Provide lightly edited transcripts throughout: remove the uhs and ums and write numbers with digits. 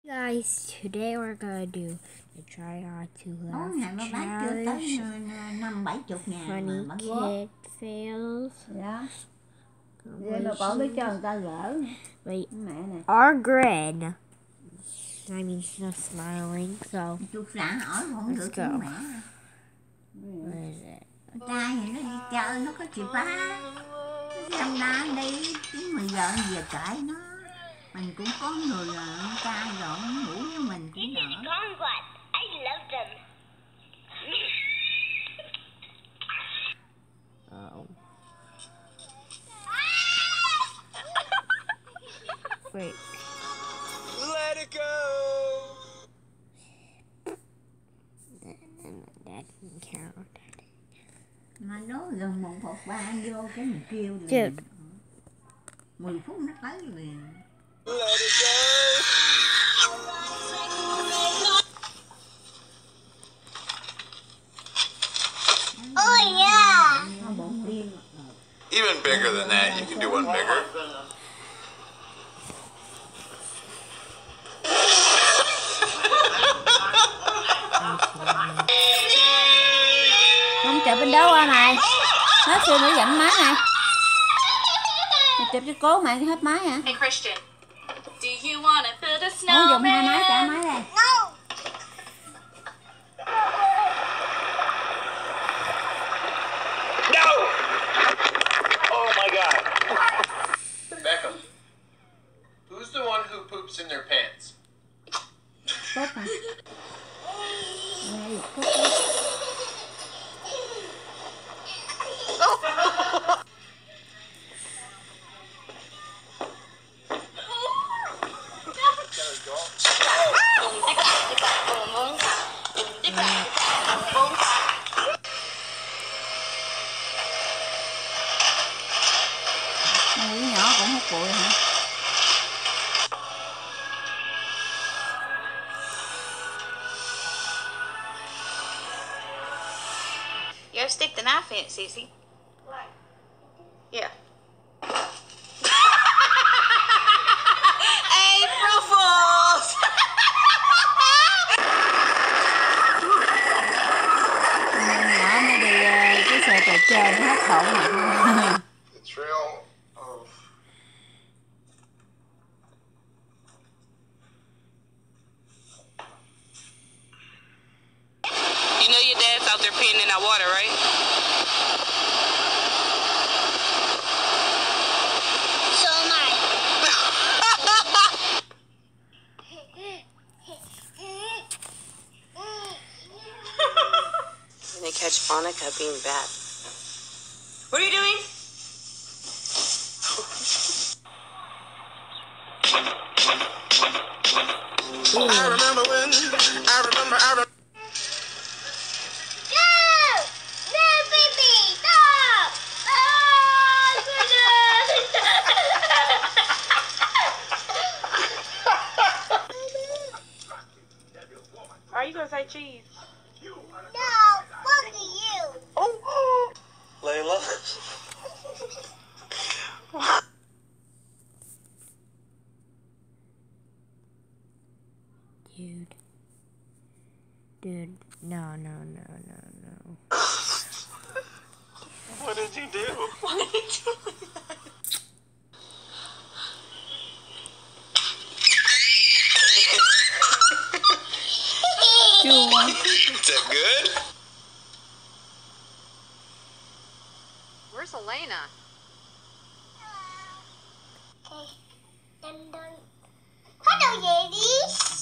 Guys, today we're gonna do the try not to laugh Ngày mà bán chưa tới challenge. 50-70 ngàn Funny mà bán góp. kid fails. Dạ. Vậy mà còn biết cho người ta gỡ. Wait, Mẹ nè. our grin. I mean, she's not smiling, so Chú xã hỏi không được chứ mẹ. what is it? Con trai thì nó đi chơi, nó có chìa khóa. Nó năm nay đi, chứ 10 giờ về kệ nó. Mình cũng có người là con trai rồi, ngủ với mình cũng đỡ. I love them. Oh. Wait. Let it go. That didn't count. Mà nó gần 1/3 vô cái mình kêu Dude. liền. 10 phút nó tới liền. Let it go. Oh yeah. Nó bỗng điên. Even bigger than that, you can do one bigger. Không chụp bên đó qua mày. Hết xưa nữa dặn máy nè. Mày chụp cho cố mày hết máy hả? Hey Christian, do you want to build a Không dùng hai máy cả snowman? máy này. No. No. Oh my God. Beckham, who's the one who poops in their pants? Tốt hả? Nghe lục tốt đó. Đứa nhỏ cũng hút bụi hả? You gotta stick the knife in it, Cece. Yeah. April Fools! Nhỏ mới đi cái xe trò chơi nó hết khổ mà. The trail of... You know your dad's out there peeing in that water, right? So am I. And they catch Monica being bad. What are you doing? I remember when. I remember. No! No, baby! Stop! Oh, Are you gonna say cheese? no! Fuck you! Oh. Layla. Dude, no. What did you do? Why did you do that? Chua. Is that good? Where's Elena? Okay. Dun. Hello, ladies!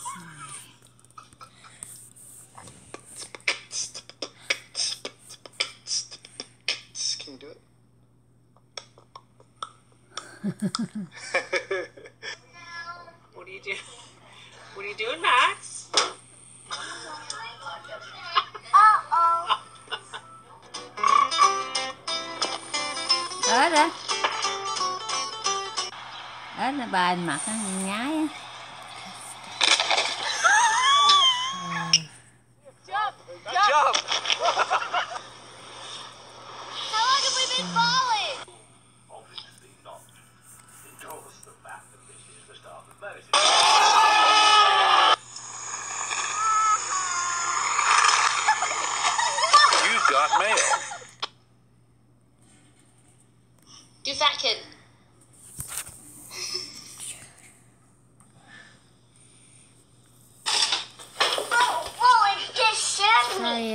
Can you do it? What are you doing? What are you doing, Max? Uh-oh. Đó đó. Đó là bài mặt nó nhái á. Jump. How long have we been falling? Obviously not. It draws the fact that this is the start of Moses.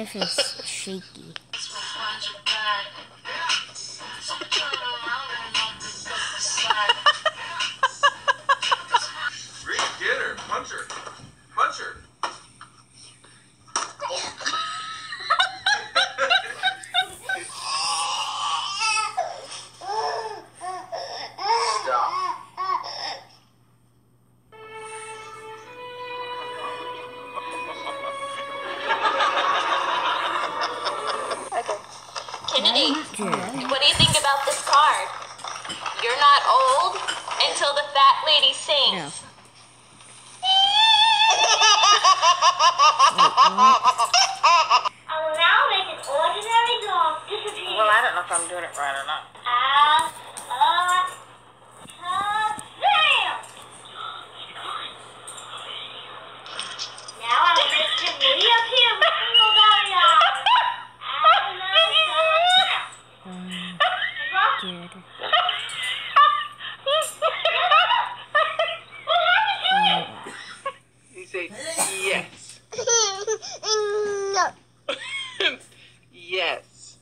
Tiff is shaky. Get her. Punch her. Punch her. Stop. Kennedy, Good. what do you think about this card? You're not old until the fat lady sings. No. I will now make an ordinary dog disappear. Well, I don't know if I'm doing it right or not. Now I will make him reappear with single belly eyes. Good. You say yes. No. Yes.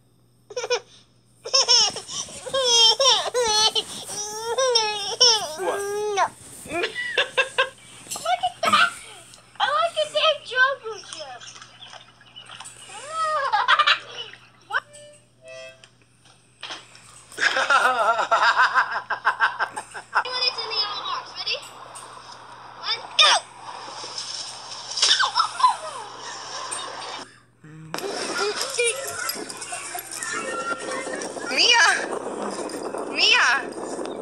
What? No. Look at that. I like a big jungle gym. Mia!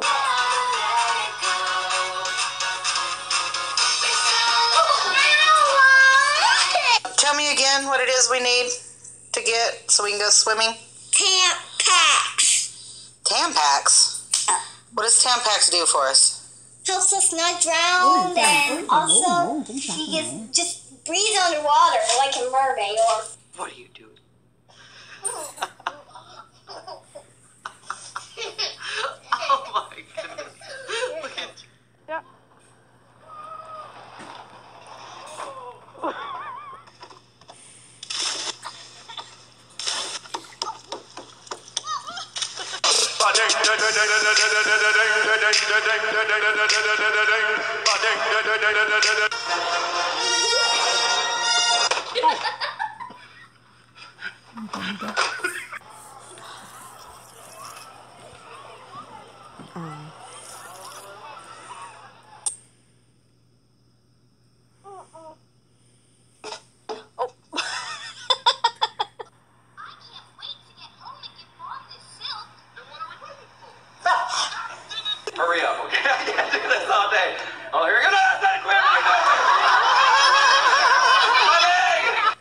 Tell me again what it is we need to get so we can go swimming. Tampax. Tampax? What does Tampax do for us? Helps us not drown, and also she can just breathe underwater like a mermaid or. What are you doing? Oh my goodness. Look at you. Hurry up, okay? I can't do this all day. Oh, here we go. No, it's not equipped. My leg!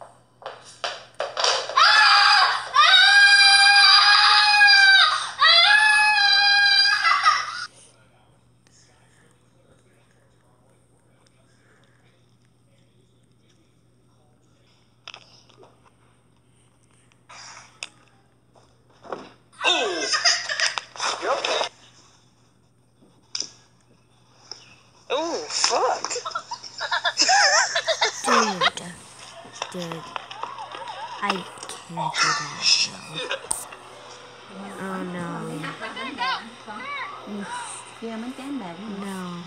You okay? Oh, fuck. Dude. I can't do that. Oh no. Kia mấy cái mệt. No.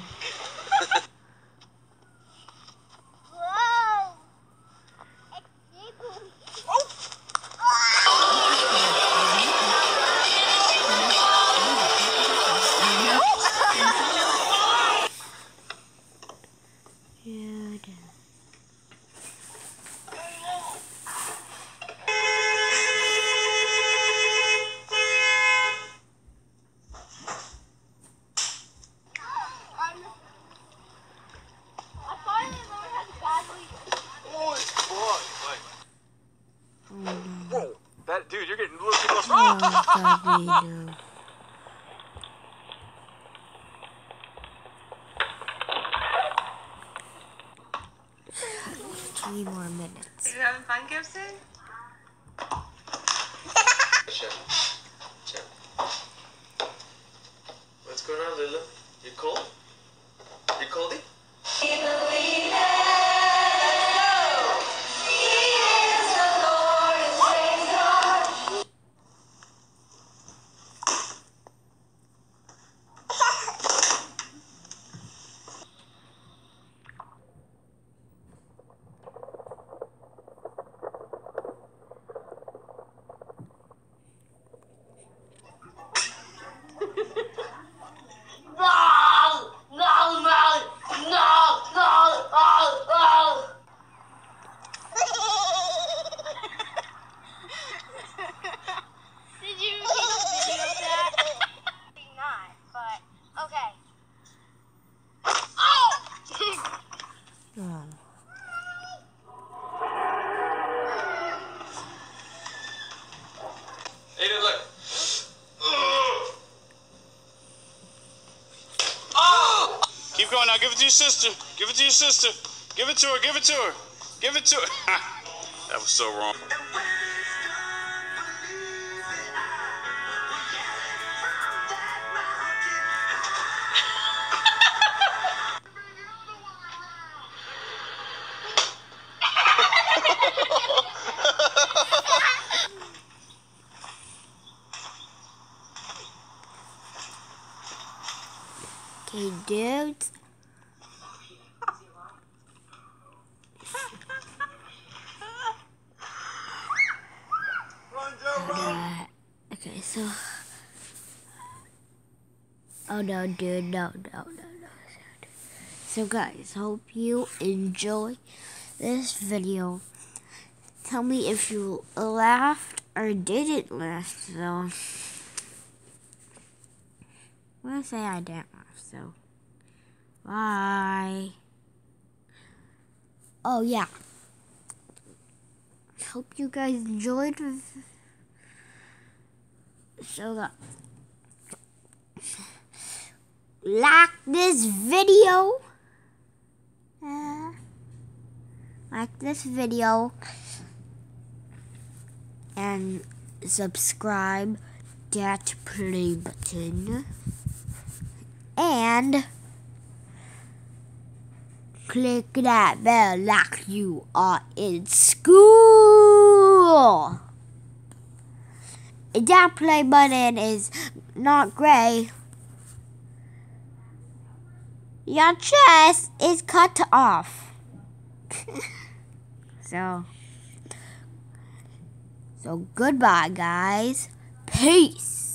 Dude. Whoa. That dude, you're getting a little too close. Oh, Bobby, no. Three more minutes. You having fun, Gibson? Check. What's going on, Lila? You cold? You coldy? Give it to your sister. Give it to your sister. Give it to her. Give it to her. Give it to her. That was so wrong. Okay, dudes. Okay, so. Oh no, dude, no. So, guys, hope you enjoy this video. Tell me if you laughed or didn't laugh, so. I'm gonna say I didn't laugh, so. Bye. Oh, yeah. Hope you guys enjoyed. So, like this video. Like this video. And subscribe that play button. And click that bell like you are in school. If that play button is not gray, your chest is cut off. So goodbye, guys. Peace.